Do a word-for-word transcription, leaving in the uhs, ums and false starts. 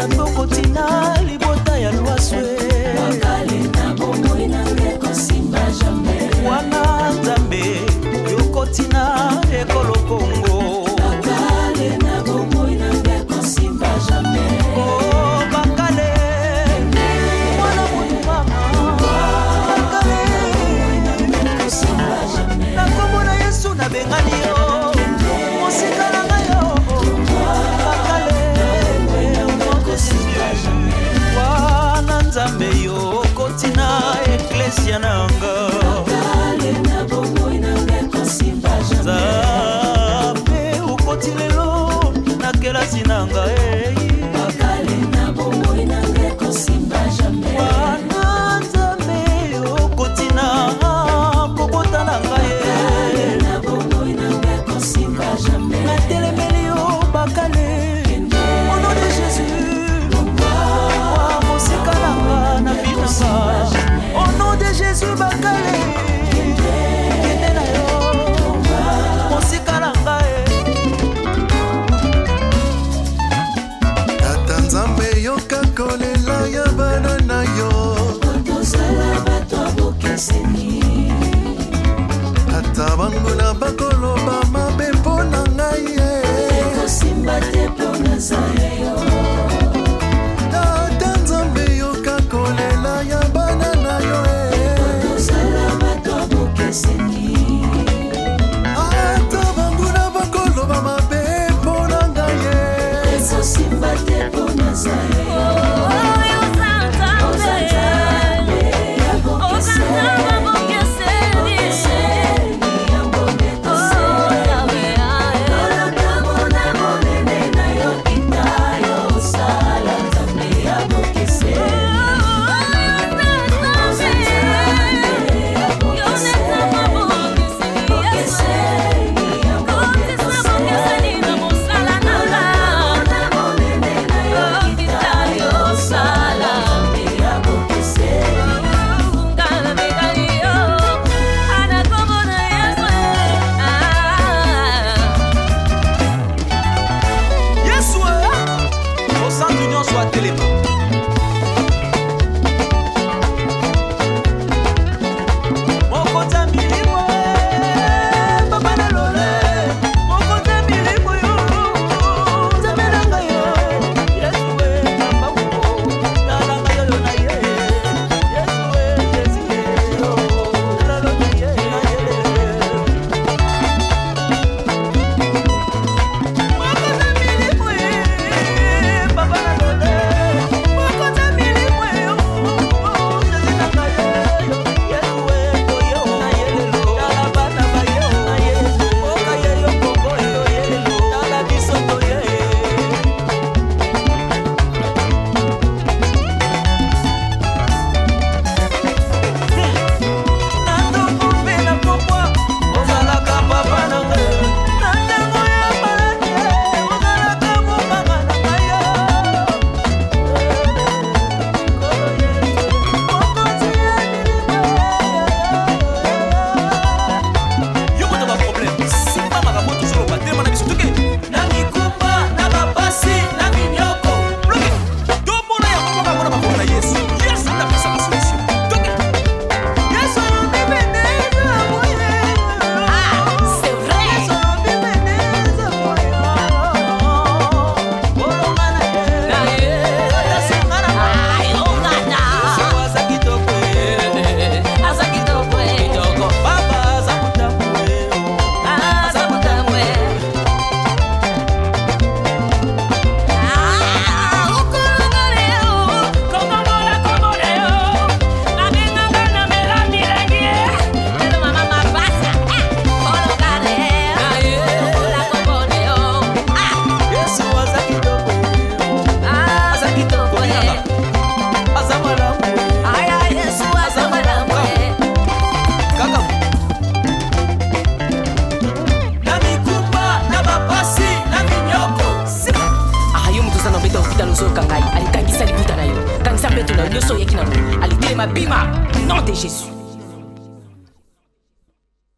Kotina libota ya lwaswe Bakale na bomo inange kosimba jamais Wana Nzambe yokotina ekolo Kongo Bakale na bomo inange kosimba jamais Oh Bakale Mwana mutu mama Bakale inange kosimba jamais Na kombo na Yesu na bengani yo Mosika na ngayo Bakale Wana Nzambe yo kotina eklesia nanga Bakale na bomo inange kosimba jamais Nzambe ukotilelo na kelasi nanga Bakale na bomo inange kosimba jamais Wana Nzambe yo kotina kokota nanga Bakale na bomo inange kosimba jamais Na telemeli yo Bakale Au nom de Jésus Au nom de Jésus Bakale Kende na yo Mosika nanga Tata Nzambe yoka kolela ya bana na yo Otozala bato abokeseni Tata bango na bakoloba mabe mpona ngai Ekosimba te mpona zaye yo Bima, nom de Jésus.